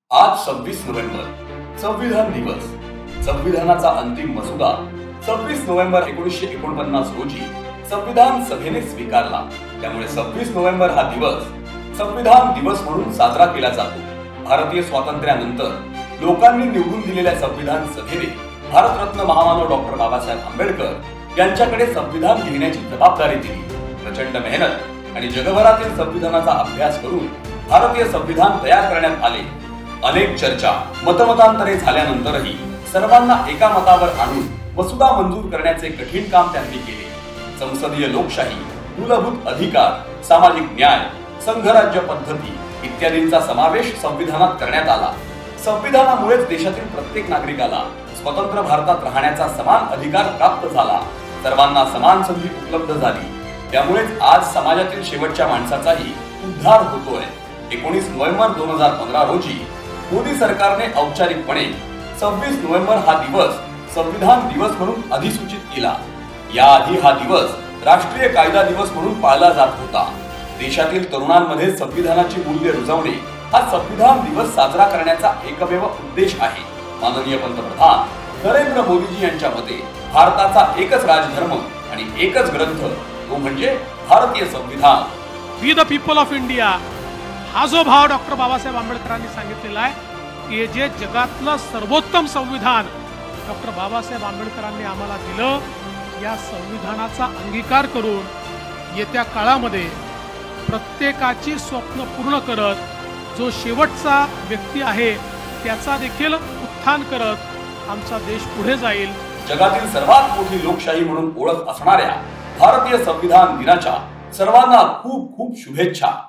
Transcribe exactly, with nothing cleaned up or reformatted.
आज सव्वीस नोव्हेंबर, संविधान दिवस. संविधानाचा अंतिम मसुदा सव्वीस नोव्हेंबर एकोणीसशे एकोणपन्नास रोजी संविधान सभेने स्वीकारला. त्यामुळे सव्वीस नोव्हेंबर हा दिवस संविधान दिवस म्हणून साजरा केला जातो. भारतीय स्वातंत्र्यानंतर लोकांनी निवडून दिलेल्या संविधान सभेने भारतरत्न महामानव डॉक्टर बाबासाहेब आंबेडकर यांच्याकडे संविधान लिहिण्याची जबाबदारी दिली. प्रचंड मेहनत आणि जगभरातील संविधानाचा अभ्यास करून भारतीय संविधान तयार करण्यात आले. अनेक चर्चा मतमतांतरे झाल्यानंतरही सर्वांना एका मतावर आणून मसुदा मंजूर करण्याचे कठीण काम त्यांनी केले. संसदीय लोकशाही, मूलभूत अधिकार, सामाजिक न्याय, संघराज्य पद्धती इत्यादींचा समावेश संविधानात करण्यात आला. संविधानामुळेच देशातील प्रत्येक नागरिकाला स्वतंत्र भारतात राहण्याचा समान अधिकार प्राप्त झाला. सर्वांना समान संधी उपलब्ध झाली. त्यामुळेच आज समाजातील शेवटच्या माणसाचाही उद्धार होतोय. एकोणीस नोव्हेंबर दोन हजार पंधरा रोजी मोदी सरकारने औपचारिकपणे सव्वीस नोव्हेंबर हा दिवस संविधान दिवस म्हणून अधिसूचित केला. याआधी हा दिवस राष्ट्रीय कायदा दिवस म्हणून पाळला जात होता. देशातील तरुणांमध्ये संविधानाची मूल्ये रुजवणे हा संविधान दिवस साजरा करण्याचा एकमेव उद्देश आहे. माननीय पंतप्रधान नरेंद्र मोदीजी यांच्या मते भारताचा एकच राजधर्म आणि एकच ग्रंथ, तो म्हणजे भारतीय संविधान. We the people of India हा जो भाव डॉक्टर बाबासाहेब आंबेडकरांनी सांगितलेला आहे की जे जगातलं सर्वोत्तम संविधान डॉक्टर बाबासाहेब आंबेडकरांनी आम्हाला दिलं, या संविधानाचा अंगीकार करून येत्या काळामध्ये प्रत्येकाची स्वप्न पूर्ण करत जो शेवटचा व्यक्ती आहे त्याचा देखील उत्थान करत आमचा देश पुढे जाईल. जगातील सर्वात मोठी लोकशाही म्हणून ओळख असणाऱ्या भारतीय संविधान दिनाच्या सर्वांना खूप खूप शुभेच्छा.